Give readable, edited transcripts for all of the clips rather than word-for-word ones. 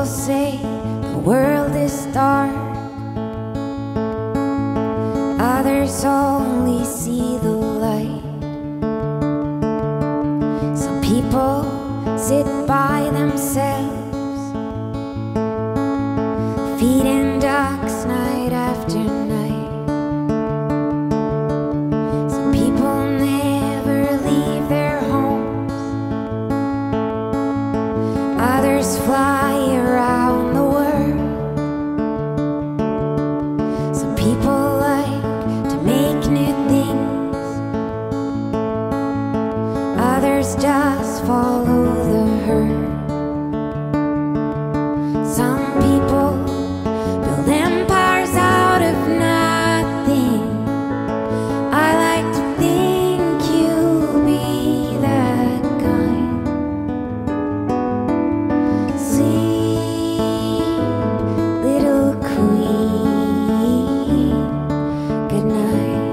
people say the world is dark, others only see the light. Some people sit by themselves, feeding ducks night after night. Some people never leave their homes, others fly around the world. Some people like to make new things, others just follow the herd. Some people build empires out of nothing. I like to think you'll be that kind. Sleep, little queen, good night.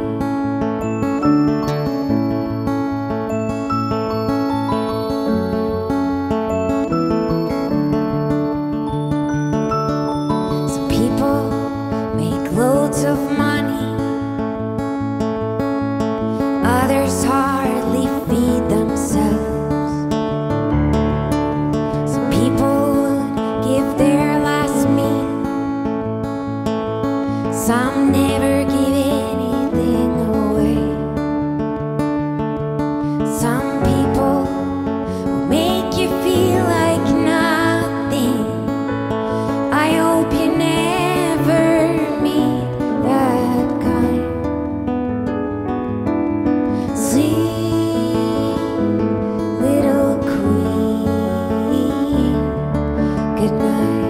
Some people make loads of money, others hardly feed themselves. Some people would give their last meal, some never give anything away. Some people will make you feel like nothing. I hope you never meet that kind. Sleep, little queen, good night.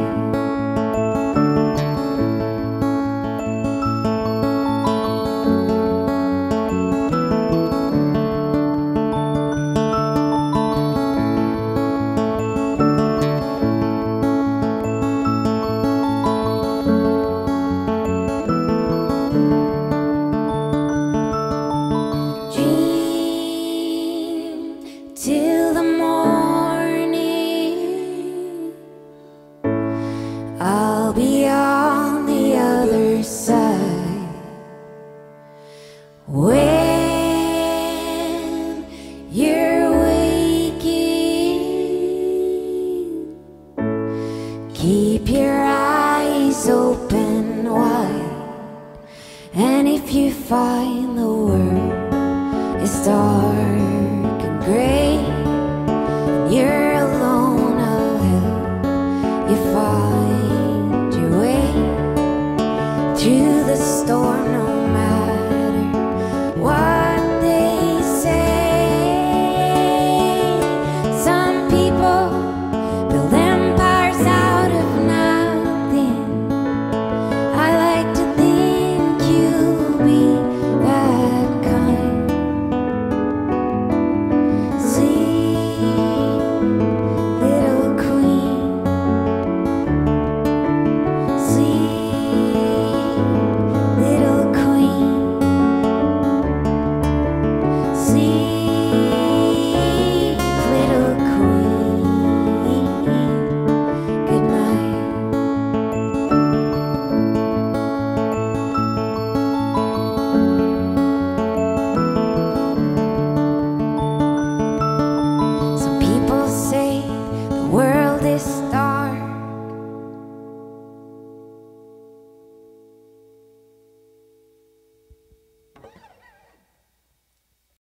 Dream till the morning, I'll be on the other side. When you're waking, keep your eyes open wide. And if you find the world is dark and gray, and you're alone, I'll help you find your way through the storm. No